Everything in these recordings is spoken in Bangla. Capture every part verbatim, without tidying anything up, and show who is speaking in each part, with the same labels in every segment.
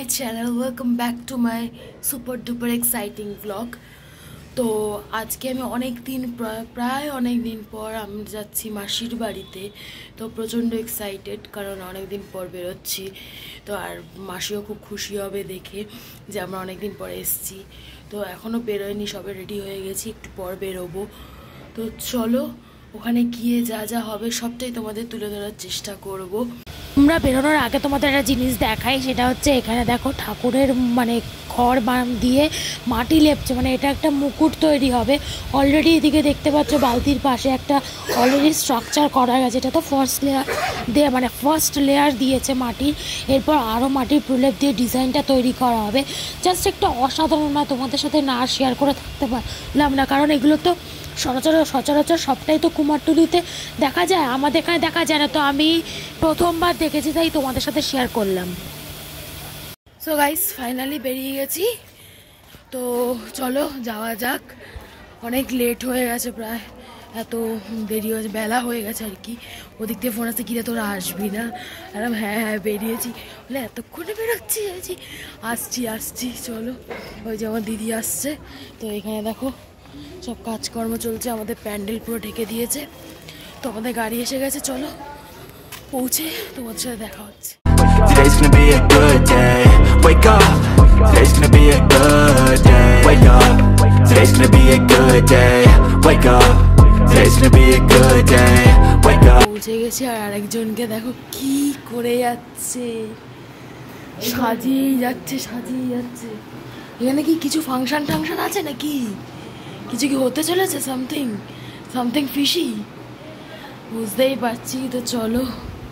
Speaker 1: channel, welcome back to my super duper exciting vlog. তো আজকে আমি অনেক দিন প্রায় অনেক দিন পর আমি যাচ্ছি মাসির বাড়িতে। তো প্রচণ্ড এক্সাইটেড, কারণ অনেক দিন পর বেরোচ্ছি। তো আর মাসিও খুব খুশি হবে দেখে যে আমরা অনেক দিন পরে এসেছি। তো এখনও বেরোয়নি, সবে রেডি হয়ে গেছি, একটু পর বেরোবো। তো চলো ওখানে গিয়ে যা যা হবে সবটাই তোমাদের তুলে ধরার চেষ্টা করব।
Speaker 2: আমরা বেরোনোর আগে তোমাদের একটা জিনিস দেখাই, সেটা হচ্ছে এখানে দেখো ঠাকুরের মানে খড় দিয়ে মাটি লেপছে, মানে এটা একটা মুকুট তৈরি হবে। অলরেডি এদিকে দেখতে পাচ্ছ বালতির পাশে একটা অলরেডি স্ট্রাকচার করা গেছে। এটা তো ফার্স্ট লেয়ার দিয়ে মানে ফার্স্ট লেয়ার দিয়েছে মাটির, এরপর আরও মাটির প্রলেপ দিয়ে ডিজাইনটা তৈরি করা হবে। জাস্ট একটা অসাধারণ, না তোমাদের সাথে না শেয়ার করে থাকতে পারলাম না, কারণ এগুলো তো সচরাচর সচরাচর সবটাই তো কুমারটুলিতে দেখা যায়, আমাদের এখানে দেখা যায় না। তো আমি প্রথমবার দেখেছি, তাই তোমাদের সাথে শেয়ার করলাম।
Speaker 1: সো গাইস, ফাইনালি বেরিয়ে গেছি। তো চলো যাওয়া যাক। অনেক লেট হয়ে গেছে, প্রায় এত দেরি হয়েছে, বেলা হয়ে গেছে আর কি। ওদিক থেকে ফোন আসছে, কিরে তোরা আসবি না? আর হ্যাঁ হ্যাঁ বেরিয়েছি, বলে এতক্ষণে বেরোচ্ছি আসছি আসছি আসছি চলো। ওই যে আমার দিদি আসছে। তো এখানে দেখো সব কাজকর্ম চলছে, আমাদের প্যান্ডেল পুরো ঢেকে দিয়েছে। তো আমাদের গাড়ি এসে গেছে, চলো পৌঁছে তোমাদের সাথে দেখা হচ্ছে।
Speaker 3: Today's gonna be a good day. Wake up. Today's gonna be a good day. Wake up. Today's gonna be a good day. Wake up. Today's gonna be a good day. Wake up.
Speaker 1: পৌঁছে গেছি, আর আরেকজনকে দেখো কি করে যাচ্ছে, সাজিয়ে যাচ্ছে সাজিয়ে যাচ্ছে। এখানে কি কিছু ফাংশন টাংশন আছে নাকি? কিছু কি হতে চলেছে? সামথিং সামথিং ফিশি, বুঝতেই পারছি। তো চলো।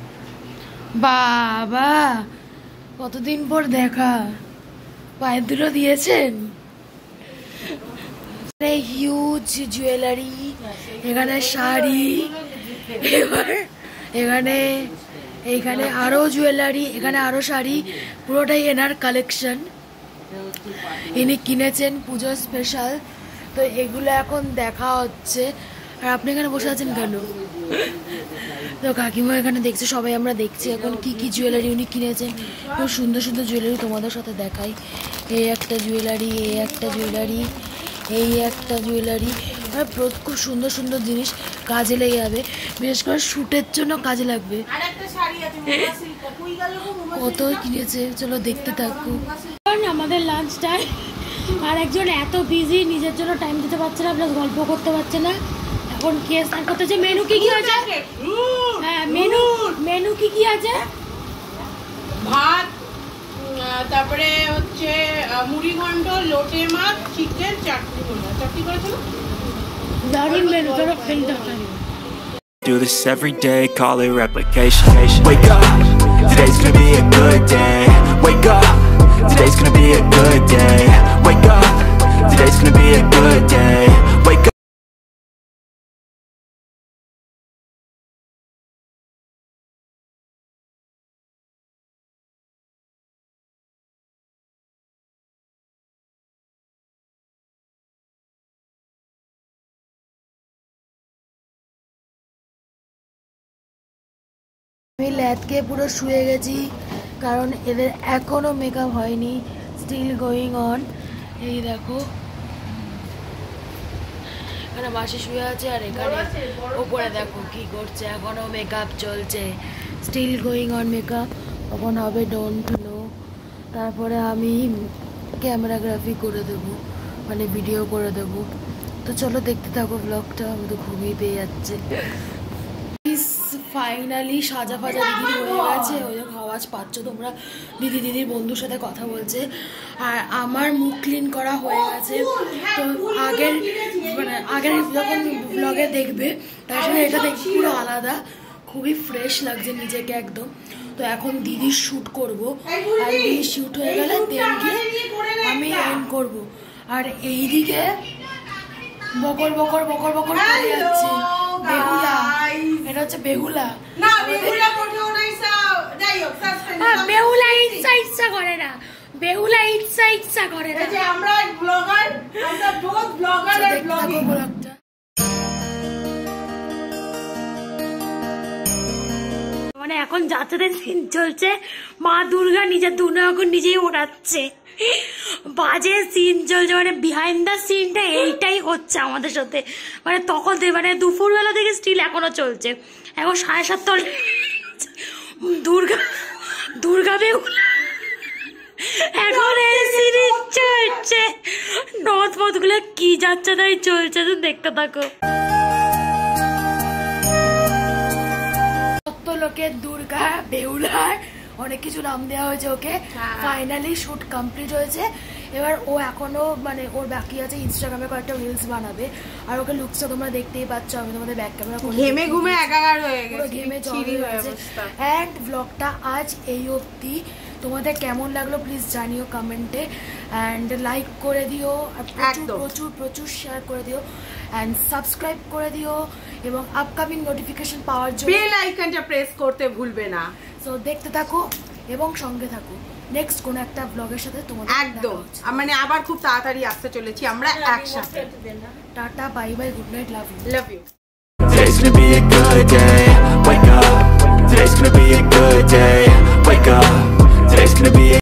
Speaker 1: বাবা কতদিন পর দেখা, পায়ের দুটো দিয়েছেন। হিউজ জুয়েলারি, এখানে শাড়ি, এবার এখানে এইখানে আরো জুয়েলারি, এখানে আরো শাড়ি, পুরোটাই এনার কালেকশন। ইনি কিনেছেন পুজো স্পেশাল। তো এগুলো এখন দেখা হচ্ছে। আর আপনি এখানে বসে আছেন কেন? তো কাকিমা এখানে দেখছে, সবাই আমরা দেখছি এখন কি কি জুয়েলারি উনি কিনেছেন। খুব সুন্দর সুন্দর জুয়েলারি তোমাদের সাথে দেখাই। এই একটা জুয়েলারি, এই একটা জুয়েলারি, এই একটা জুয়েলারি, আর খুব সুন্দর সুন্দর জিনিস কাজে লেগে যাবে, বিশেষ করে শ্যুটের জন্য কাজে লাগবে। কত কিনেছে, চলো দেখতে থাকো।
Speaker 2: আমাদের লাঞ্চ টাইম, আর একজন এত বিজি, নিজের জন্য টাইম দিতে পারছে না, প্লাস গল্প করতে পারছে না। এখন কে স্টার্ট করতেছে? মেনু কি কি আছে? হ্যাঁ মেনু মেনু কি কি আছে?
Speaker 4: ভাত, তারপরে হচ্ছে মুড়ি ঘন্ট, লোটে মাছ, চিকেন, চাটনি। চাটনি করেছিল,
Speaker 2: দারুণ মেনু, ধরো খেলতে হবে।
Speaker 3: Do this every day, call it replication. Wake up, today's gonna be a good day. Wake up, today's gonna be a good day. Wake up, today's gonna be a good day. Wake up.
Speaker 1: আমি ল্যাদকে পুরো শুয়ে গেছি, কারণ এদের এখনো মেকআপ হয়নি, স্টিল গোয়িং অন। এই দেখো এখানে মাসি শুয়ে আছে, আর এখানে ওপরে দেখো কি করছে, এখনো মেকআপ চলছে, স্টিল গোয়িং অন মেকআপ। কখন হবে ডোন্ট নো। তারপরে আমি ক্যামেরাগ্রাফি করে দেবো, মানে ভিডিও করে দেবো। তো চলো দেখতে থাকো ব্লগটা, আমি তো ঘুমিয়ে পেয়ে যাচ্ছে। ফাইনালি সাজা ফাজা দিদি হয়ে গেছে, ওই জন্য আওয়াজ পাচ্ছ তোমরা, দিদি দিদির বন্ধুর সাথে কথা বলছে। আর আমার মুখ ক্লিন করা হয়ে গেছে। তো আগের মানে আগের যখন ব্লগে দেখবে, তার সঙ্গে এটা দেখি পুরো আলাদা, খুবই ফ্রেশ লাগছে নিজেকে একদম। তো এখন দিদির শ্যুট করব, আর দিদির শ্যুট হয়ে গেলে দেন গিয়ে আমি এন্ড করব। আর এইদিকে বকর বকর বকর বকর করে যাচ্ছে বেহুলা। এটা হচ্ছে বেহুলা,
Speaker 4: না বেহুলা কোথাও নাই। যাই হোক, সাসপেন্স।
Speaker 2: বেহুলা ইচ্ছা ইচ্ছা করে না, বেহুলা ইচ্ছা ইচ্ছা করে না।
Speaker 4: এই যে আমরা ব্লগার, আমরা বোথ ব্লগার আর ব্লগিং।
Speaker 2: মানে এখন যাত্রাদের সিন চলছে, মা দুর্গা নিজের দুর্গাকে নিজেই ওড়াচ্ছে, বাজে সিন চলছে, মানে বিহাইন্ড দ্য সিনটা এইটাই হচ্ছে আমাদের সাথে, মানে তখন মানে দুপুরবেলা থেকে স্টিল এখনো চলছে, এখন সাড়ে সাতটা দুর্গা দুর্গা বেউলা এখন এই সিরিজ চলছে, নথ মত গুলো কি যাচ্ছে তাই চলছে, তো দেখতে থাকো।
Speaker 1: লোকের দুর্গা বেউলার অনেক কিছু নাম দেওয়া হয়েছে ওকে। ফাইনালি শুট কমপ্লিট হয়েছে, এবার ও এখনো মানে ওর বাকি আছে ইনস্টাগ্রামে কয়েকটা রিলস বানাবে, আর ওকে লুকসটা তোমরা দেখতেই পাচ্ছ, আমি তোমাদের ব্যাক ক্যামেরা করে
Speaker 4: ঘেমে ঘুমে একাকার হয়ে গেছে,
Speaker 1: ঘেমে জড়ি হয়ে গেছে। এন্ড ব্লগটা আজ এই অবধি, তোমাদের কেমন লাগলো প্লিজ জানিও কমেন্টে, অ্যান্ড লাইক করে দিও, আর প্রচুর প্রচুর প্রচুর শেয়ার করে দিও, অ্যান্ড সাবস্ক্রাইব করে দিও, এবং আপকামিং নোটিফিকেশন পাওয়ার জন্য
Speaker 4: বেল আইকনটা প্রেস করতে ভুলবে না।
Speaker 1: সো দেখতে থাকো এবং সঙ্গে থাকো, নেক্সট কোন একটা ব্লগের সাথে তোমাদের
Speaker 4: একদম মানে আবার খুব তাড়াতাড়ি আসতে চলেছি আমরা একসাথে।
Speaker 1: Tata, bye bye, good night, love you
Speaker 4: love you.
Speaker 3: Today's gonna be a good day. Wake up. Today's gonna be a good day. Wake up. Today's gonna be a